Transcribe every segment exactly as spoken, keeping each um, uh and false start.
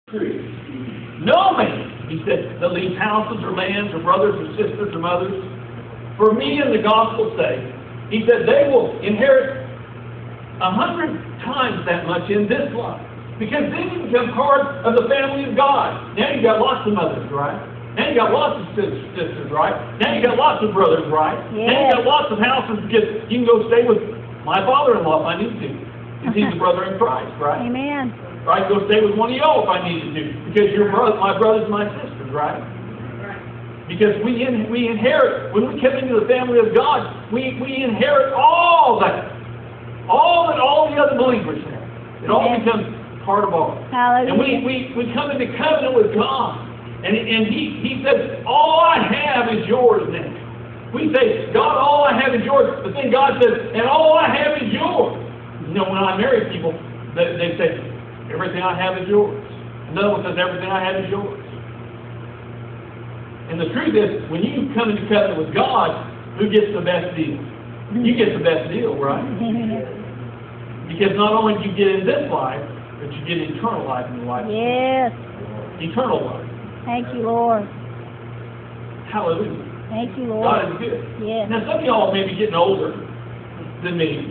No man, he said, that leaves houses or lands or brothers or sisters or mothers, for me and the gospel's sake, he said they will inherit a hundred times that much in this life. Because then you become part of the family of God. Now you got lots of mothers, right? Now you got lots of sisters, right? Now you got lots of brothers, right? Yes. Now you got lots of houses because you can go stay with my father-in-law if I need to. Because he's a brother in Christ, right? Amen. Or I can go stay with one of y'all if I needed to. Because you're brother, my brothers and my sisters, right? Because we in, we inherit, when we come into the family of God, we, we inherit all that. All that all the other believers have. It all Yes. becomes part of ours. Hallelujah. And we, we, we come into covenant with God. And, and he, he says, all I have is yours now. We say, God, all I have is yours. But then God says, and all I have is yours. You know, when I marry people, they, they say, everything I have is yours. Another one says, everything I have is yours. And the truth is, when you come into covenant with God, who gets the best deal? You get the best deal, right? Because not only do you get in this life, but you get eternal life in your life. Yes. Eternal life. Thank you, Lord. Hallelujah. Thank you, Lord. God is good. Yes. Now, some of y'all may be getting older than me.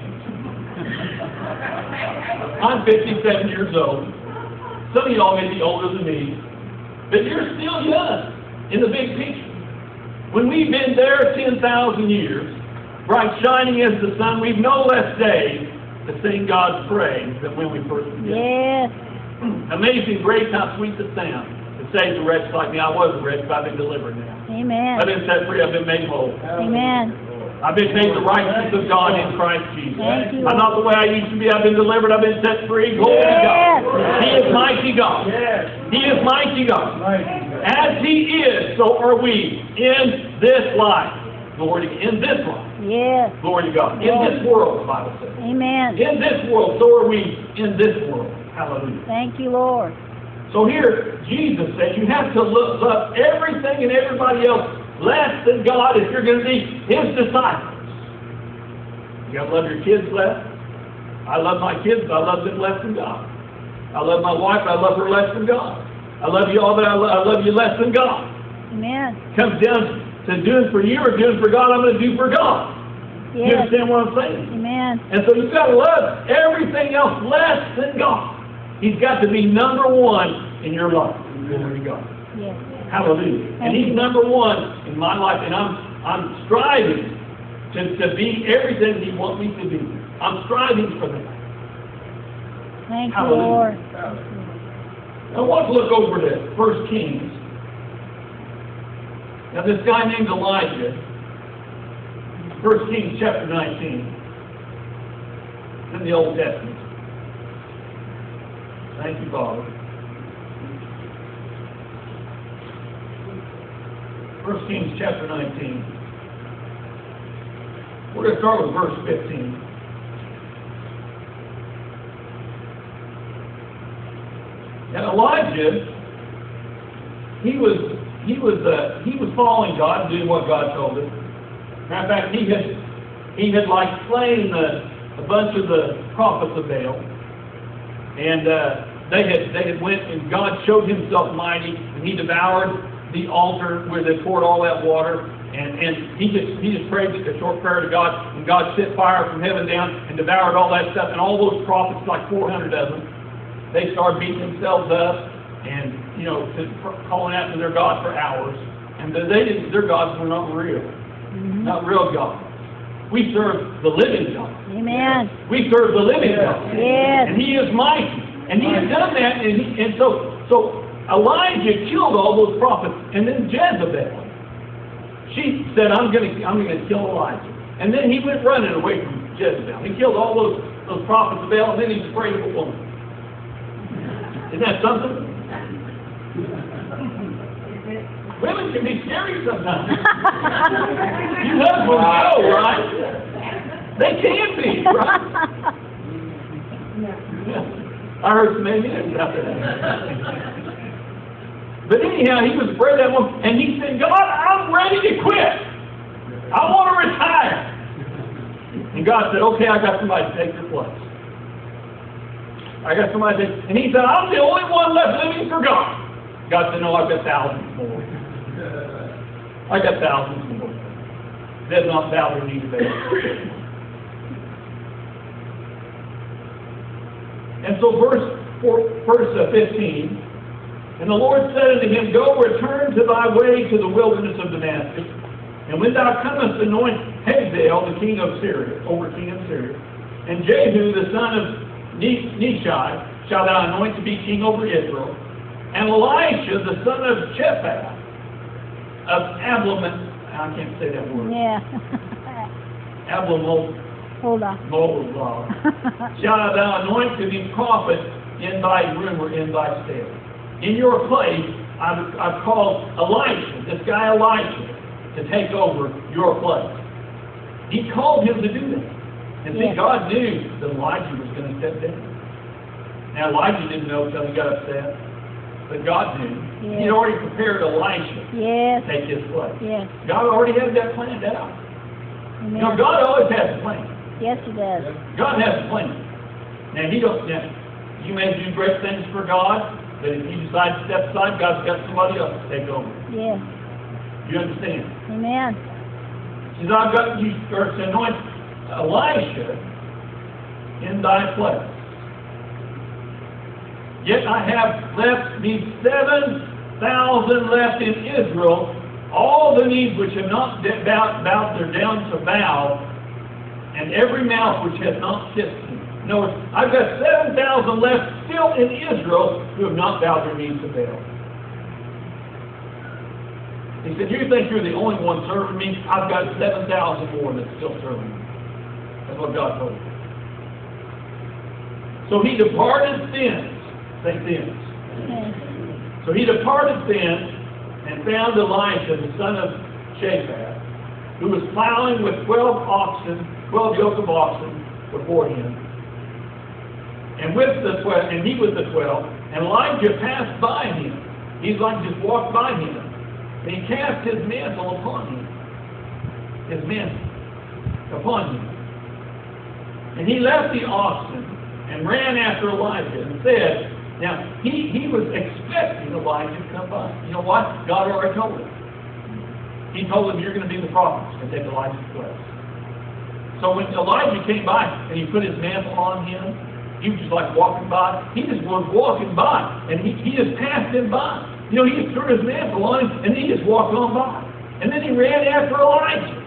I'm fifty-seven years old. Some of y'all may be older than me. But you're still young in the big picture. When we've been there ten thousand years, bright shining as the sun, we've no less days to sing God's praise than when we first began. Yes. Amazing grace, how sweet the sound. It saves a wretch like me. I was a wretch, but I've been delivered now. Amen. I've been set free. I've been made whole. Amen. I've been made the righteousness of God in Christ Jesus. Thank you. I'm not the way I used to be. I've been delivered. I've been set free. Glory Yes. to God. He is mighty God. Yes. He is mighty God. Right. As He is, so are we in this life. Glory to God. In this life. Yes. Glory to God. In Yes. this world, the Bible says. Amen. In this world, so are we in this world. Hallelujah. Thank you, Lord. So here, Jesus said you have to look, love everything and everybody else less than God if you're going to be His disciples. You got to love your kids less. I love my kids, but I love them less than God. I love my wife, but I love her less than God. I love you all, but I, lo I love you less than God. Amen. It comes down to doing for you or doing for God. I'm going to do for God. Yes. You understand what I'm saying? Amen. And so you've got to love everything else less than God. He's got to be number one in your life. Glory to God. Yes. Hallelujah. And He's number one in my life, and I'm I'm striving to, to be everything He wants me to be. I'm striving for that. Thank you, Hallelujah. Lord. I want to look over to First Kings. Now this guy named Elijah, First Kings chapter nineteen, in the Old Testament. Thank you, Father. First Kings chapter nineteen. We're going to start with verse fifteen. Now Elijah, he was he was uh, he was following God, doing what God told him. Matter of fact, he had he had like slain the, a bunch of the prophets of Baal. And uh, they had they had went and God showed Himself mighty, and He devoured the altar where they poured all that water, and, and he just he just prayed a short prayer to God, and God sent fire from heaven down and devoured all that stuff, and all those prophets, like four hundred of them, they started beating themselves up and you know to, calling out to their God for hours, and they didn't their gods were not real, mm-hmm. not real gods. We serve the living God. Amen. We serve the living God. Yes. And He is mighty. And He has done that. And, he, and so, so Elijah killed all those prophets. And then Jezebel, she said, I'm going to I'm going to kill Elijah. And then he went running away from Jezebel. He killed all those, those prophets of Baal, and then he was afraid of a woman. Isn't that something? Women can be scary sometimes. You husbands know, right? They can be, right? Yeah. I heard some amens out there. But anyhow, he was afraid of that woman, and he said, God, I'm ready to quit. I want to retire. And God said, okay, I got somebody to take your place. I got somebody that, and he said, I'm the only one left living for God. God said, no, I've got thousands more. I got thousands more. Does not bow their knee to Baal. And so verse, four, verse uh, fifteen, and the Lord said unto him, Go, return to thy way to the wilderness of Damascus, and when thou comest, anoint Hazael, the king of Syria, over king of Syria, and Jehu, the son of Nishi, shalt thou anoint to be king over Israel, and Elisha, the son of Shaphat, of Ablam, I can't say that word. Yeah. Ablam, Hold on. Moab, shalt thou anoint to be prophet in thy room or in thy stead. In your place, I've, I've called Elisha, this guy Elisha, to take over your place. He called him to do that. And see, Yes. God knew that Elijah was going to step down. Now, Elijah didn't know until he got upset, but God knew. Yes. He had already prepared Elisha Yes. to take his place. Yes. God already had that planned out. Amen. You know, God always has a plan. Yes, He does. God has a plan. Now, He don't. Now, you may do great things for God, but if you decide to step aside, God's got somebody else to take over. Yes. You understand? Amen. He says, I've got you or to anoint Elisha in thy place. Yet I have left me seven thousand left in Israel, all the knees which have not bowed, bowed their down to bow, and every mouth which has not kissed me. No, I've got seven thousand left still in Israel who have not bowed their knees to Baal. He said, you think you're the only one serving me? I've got seven thousand more that's still serving me. That's what God told him. So he departed thence. Say thence. Yes. So he departed thence and found Elisha, the son of Shaphat, who was plowing with twelve oxen, twelve yoke of oxen before him. And with the twelve, and he was the twelve, and Elijah passed by him. He's like just walked by him. And he cast his mantle upon him. His mantle upon him. And he left the oxen and ran after Elijah and said, now, he, he was expecting Elijah to come by. You know what? God already told him. He told him, you're going to be the prophet and take Elijah's place. So when Elijah came by and he put his mantle on him, he was just like walking by. He just was walking by, and he, he just passed him by. You know, he just threw his mantle on him, and he just walked on by. And then he ran after Elijah.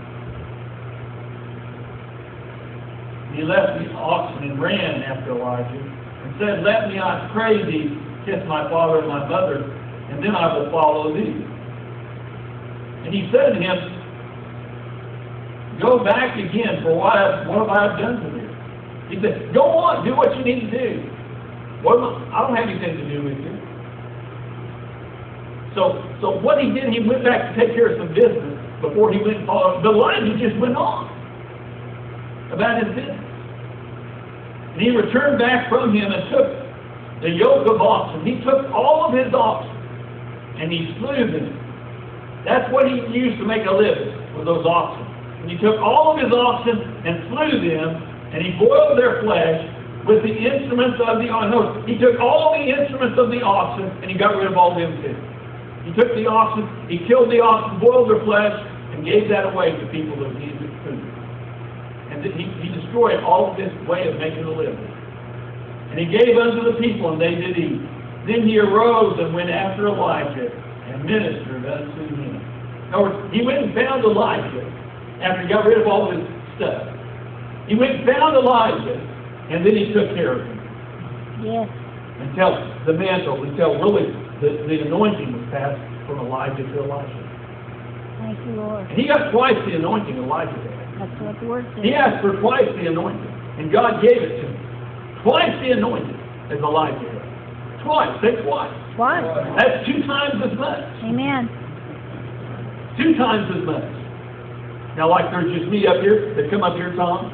He left the oxen and ran after Elijah and said, let me, I pray thee, kiss my father and my mother, and then I will follow thee. And he said to him, go back again, for what, I, what have I done to thee? He said, go on, do what you need to do. What am I, I don't have anything to do with you. So, so what he did, he went back to take care of some business before he went and followed. But Elijah just went on about his business. And he returned back from him and took the yoke of oxen. He took all of his oxen and he slew them. That's what he used to make a living, with those oxen. And he took all of his oxen and slew them, and he boiled their flesh with the instruments of the oxen. No, he took all the instruments of the oxen and he got rid of all them too. He took the oxen, he killed the oxen, boiled their flesh, and gave that away to people that needed food. And he, he destroyed all of this way of making a living. And he gave unto the people, and they did eat. Then he arose and went after Elijah, and ministered unto him. In other words, he went and found Elijah after he got rid of all his stuff. He went and found Elijah, and then he took care of him. Yes. Until the mantle, until really the, the anointing was passed from Elijah to Elisha. Thank you, Lord. And he got twice the anointing Elijah had. That's what the word says. He asked for twice the anointing, and God gave it to him. Twice the anointing as Elijah had. Twice. Say twice. Twice. That's two times as much. Amen. Two times as much. Now, like there's just me up here that come up here, Tom.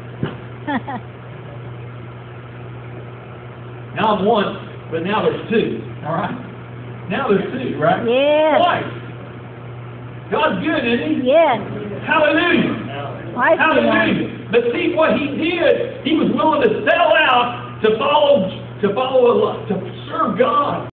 Now I'm one, but now there's two. All right? Now there's two, right? Yes. Twice. God's good, isn't he? Yes. Hallelujah. Twice. Hallelujah. But see what he did, he was willing to sell out to follow, to follow, a, to serve God.